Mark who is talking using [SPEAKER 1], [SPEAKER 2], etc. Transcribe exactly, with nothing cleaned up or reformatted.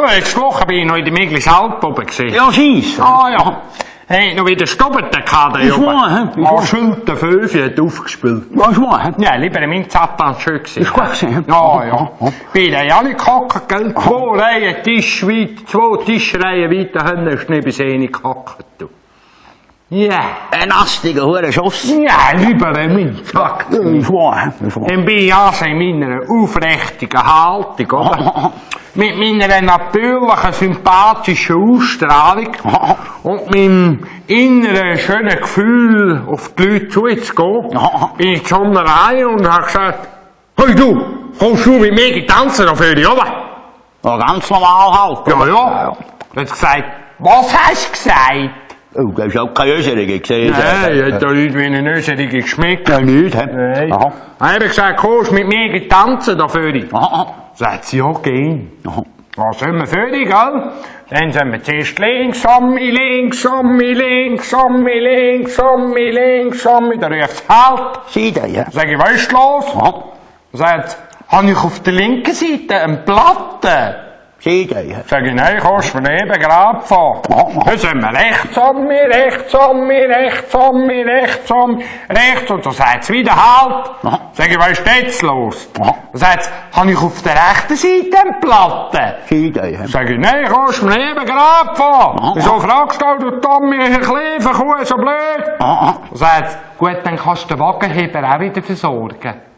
[SPEAKER 1] letzte Woche bin ich noch in der Miglis Alp oben gewesen.
[SPEAKER 2] Ja, scheisse.
[SPEAKER 1] Ah, ja. Hey, noch wieder Stobberte gehabt, da
[SPEAKER 2] Ist
[SPEAKER 1] oben.
[SPEAKER 2] wahr, hä? Ist
[SPEAKER 1] Ah,
[SPEAKER 2] wahr.
[SPEAKER 1] Schulter fünf hat aufgespielt.
[SPEAKER 2] Was war, hä?
[SPEAKER 1] Ja, lieber mein Satan schön gewesen.
[SPEAKER 2] Ist gut gewesen, hä?
[SPEAKER 1] Ja, ja. Bin da ja nicht gehackt, gell? Zwei Reihen Tisch weit, zwei Tischreihen weiter hinten hast du nicht bis eh nicht gehackt, du. Ja.
[SPEAKER 2] Ein astiger Hurenschuss.
[SPEAKER 1] Ja, lieber mein Sack.
[SPEAKER 2] Ist wahr, hä? Ist wahr.
[SPEAKER 1] Dann bin ich also in meiner aufrichtigen Haltung, oder? Mit meiner natürlichen, sympathischen Ausstrahlung und meinem inneren, schönen Gefühl, auf die Leute zuzugehen, bin ich zu einer rein und habe gesagt, hey du, kommst du mit mir tanzen dafür, oder?
[SPEAKER 2] Ja, ganz normal halt.
[SPEAKER 1] Ja, ja. Er hat gesagt, was hast du gesagt?
[SPEAKER 2] Oh, du hast auch keine Öserige gesehen.
[SPEAKER 1] Nein, hat da Leute wie eine Nöserige geschmeckt.
[SPEAKER 2] Ja, nicht, hä?
[SPEAKER 1] Nein.
[SPEAKER 2] Aha.
[SPEAKER 1] Er hat gesagt, kommst mit mir tanzen dafür.
[SPEAKER 2] Aha.
[SPEAKER 1] Sagt sie, ja, gehen.
[SPEAKER 2] Aha.
[SPEAKER 1] Dann sind wir fertig, gell? Dann sind wir zuerst links, Sammi, links, Sammi, links, Sammi, links, Sammi, links, Sammi. Dann ruft halt.
[SPEAKER 2] Seide, ja.
[SPEAKER 1] Sag ich, was ist los?
[SPEAKER 2] Aha.
[SPEAKER 1] Sagt, habe ich auf der linken Seite eine Platte?
[SPEAKER 2] Seide, ja.
[SPEAKER 1] Sag ich, nein, kannst du mir eben gerade fahren. Dann sind wir rechts an mir, rechts an mir, rechts an mir, rechts an mir, rechts. Und so sagt es wieder halt. Sag ich, was ist jetzt los? Dann sagt es, habe ich auf der rechten Seite eine Platte?
[SPEAKER 2] Seide, ja.
[SPEAKER 1] Sag ich, nein, kannst du mir eben gerade fahren. Wieso fragst du, du Tommy, Herr Klevenkuh, so blöd? Dann sagt es, gut, dann kannst du den Wagenheber auch wieder versorgen.